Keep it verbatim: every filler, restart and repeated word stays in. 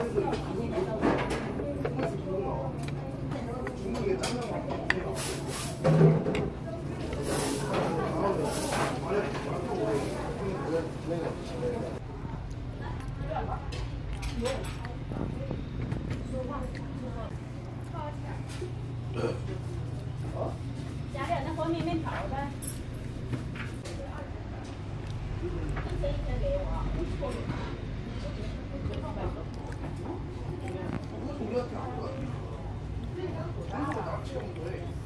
加点那和面面条呗。这一天给我。 我们同学讲过，这个打枪对。